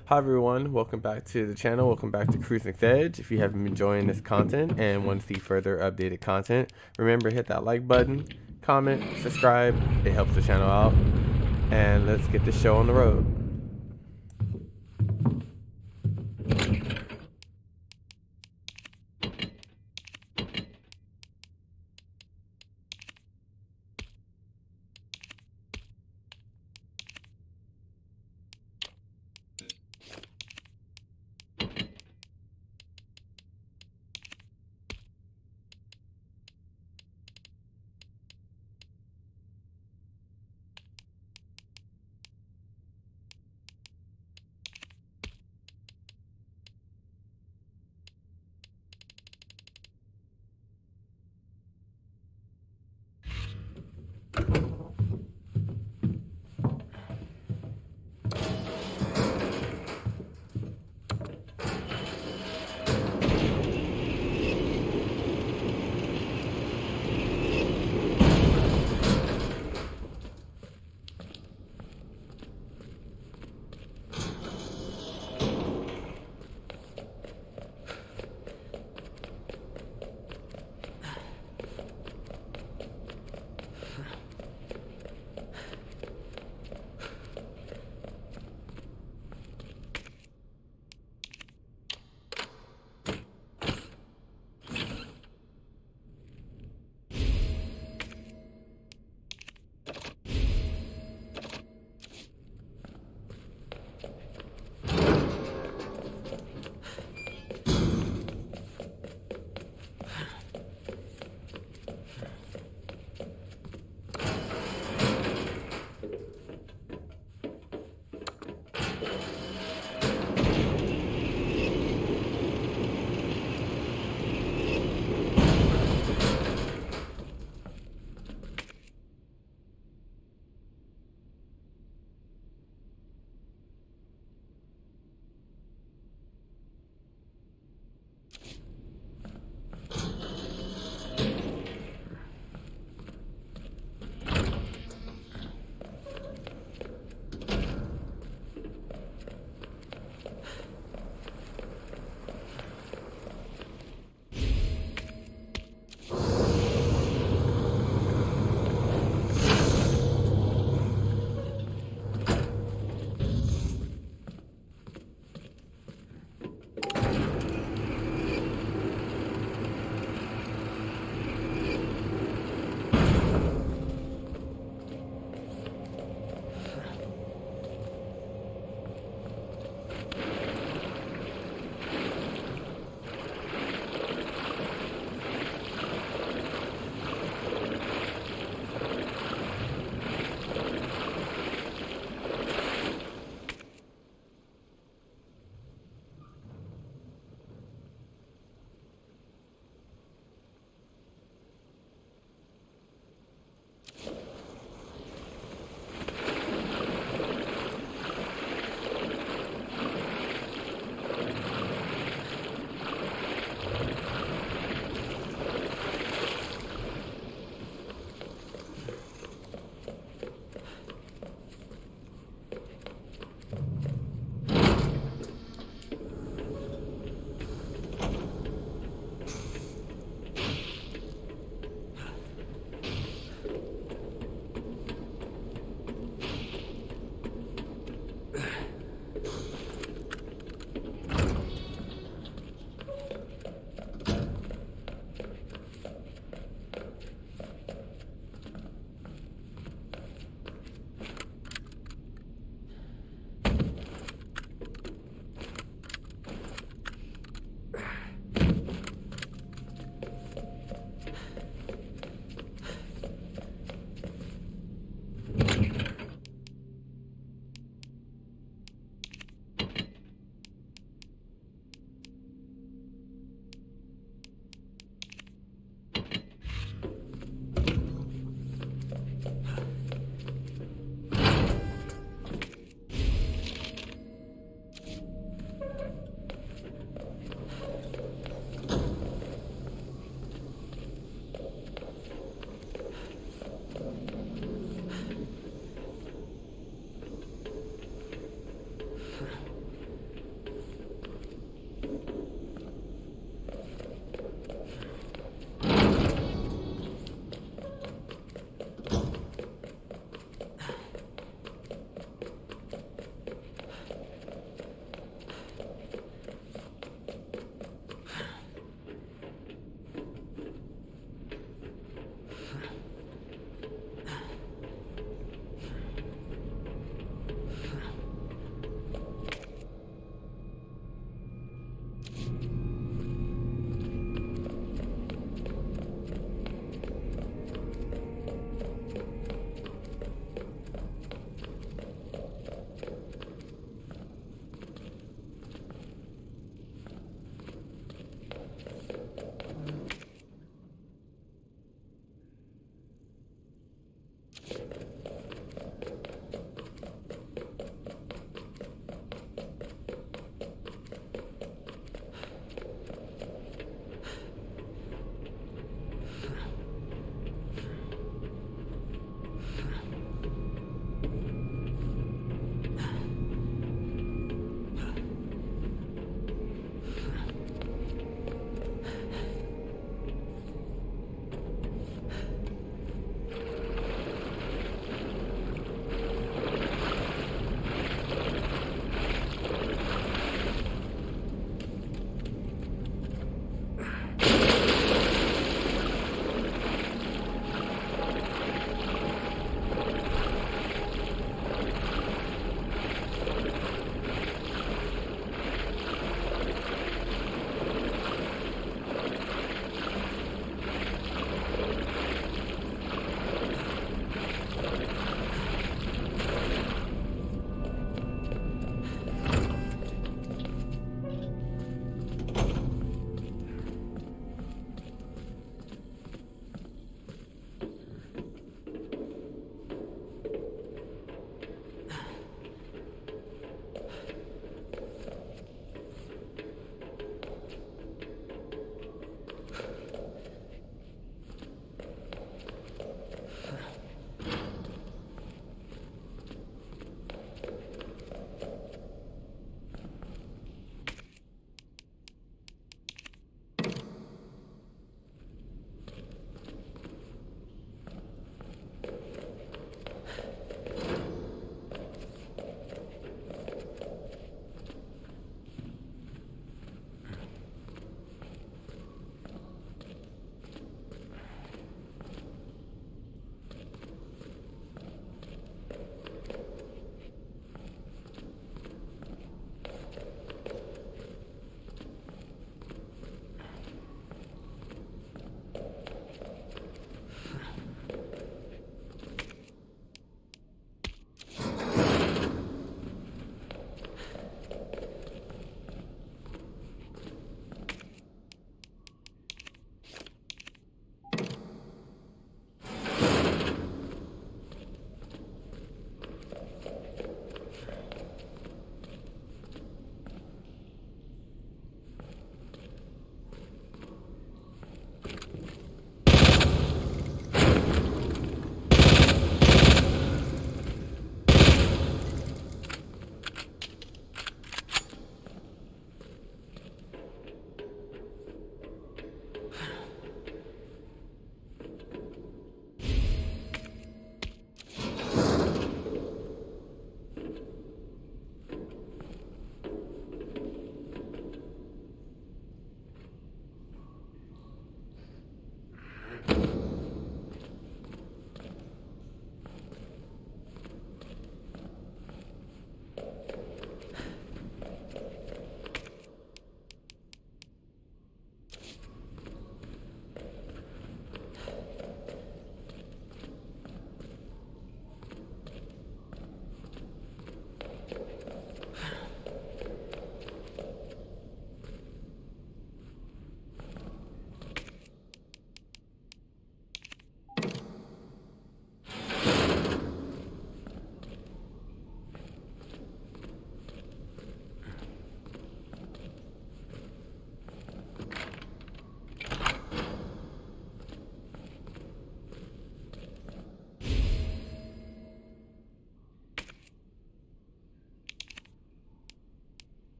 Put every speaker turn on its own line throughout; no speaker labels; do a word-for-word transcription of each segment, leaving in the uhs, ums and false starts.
Hi everyone, welcome back to the channel, welcome back to Cruising Edge. If you have been enjoying this content and want to see further updated content, remember hit that like button, comment, subscribe, it helps the channel out, and let's get this show on the road.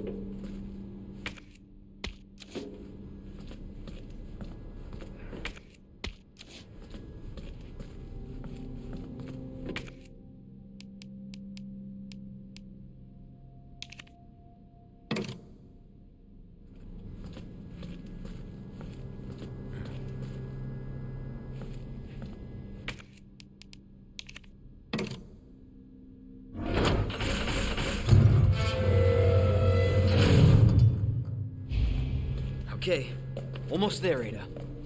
Okay, almost there, Ada.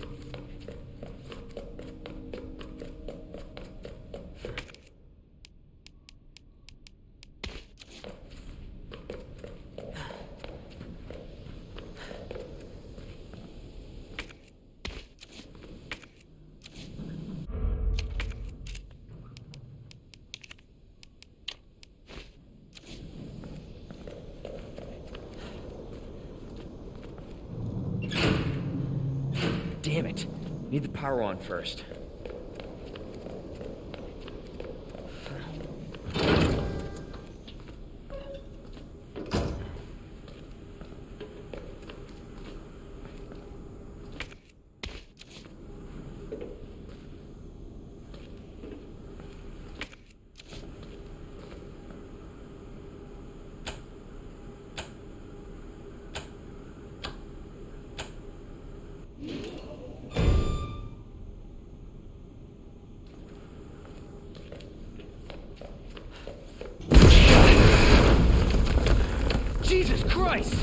Damn it. Need the power on first. Jesus Christ!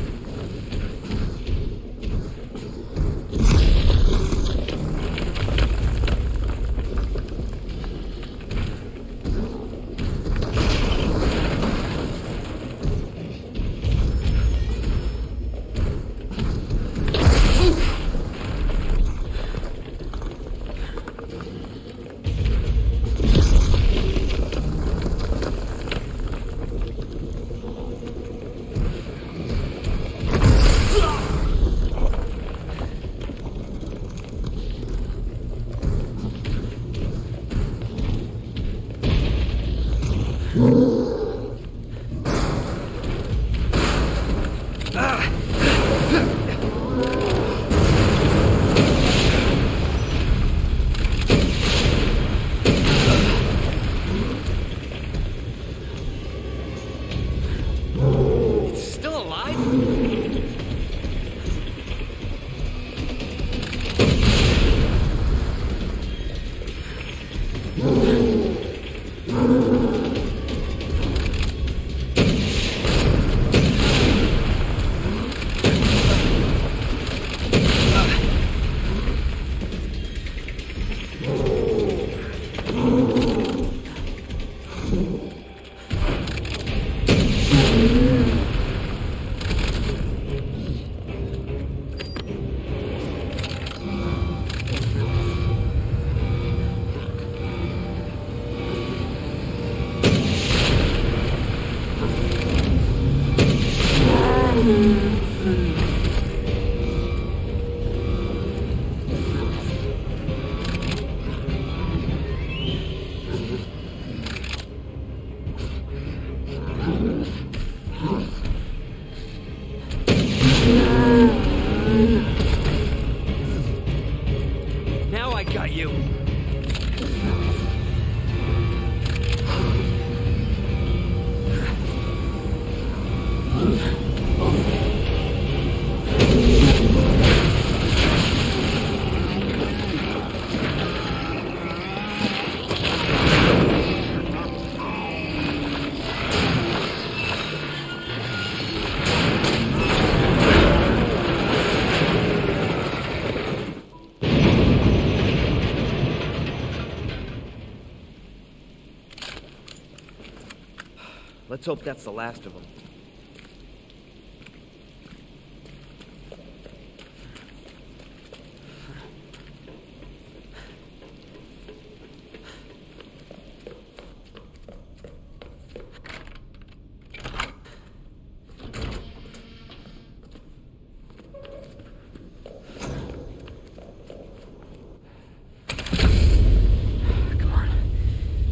Now I got you. Let's hope that's the last of them.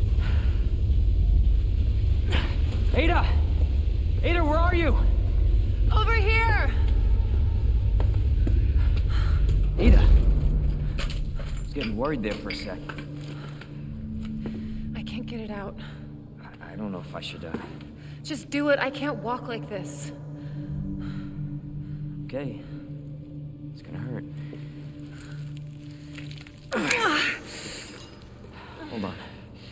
Ada! Ada, where are you?
Over here!
Ada! I was getting worried there for a sec.
I can't get it out.
I, I don't know if I should, uh...
Just do it. I can't walk like this.
Okay. It's gonna hurt. Hold on.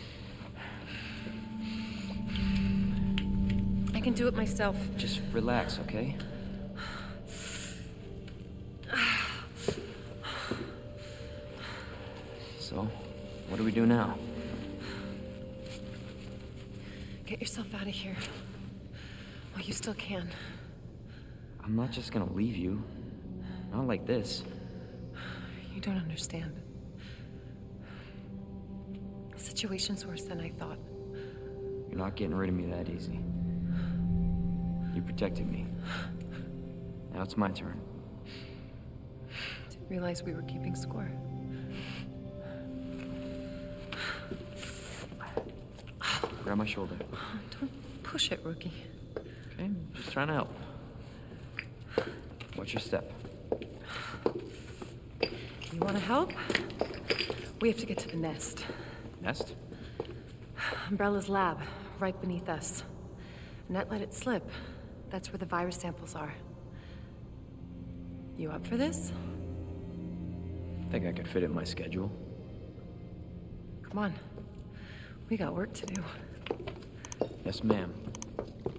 I can do it myself.
Just relax, okay? So, what do we do now?
Get yourself out of here. While you still can.
I'm not just gonna leave you. Not like this.
You don't understand. The situation's worse than I thought.
You're not getting rid of me that easy. You protected me. Now it's my turn.
Didn't realize we were keeping score.
Grab my shoulder.
Don't push it, rookie.
Okay, just trying to help. Watch your step.
You want to help? We have to get to the nest.
Nest?
Umbrella's lab, right beneath us. Net let it slip. That's where the virus samples are. You up for this?
Think I could fit it in my schedule.
Come on. We got work to do.
Yes, ma'am.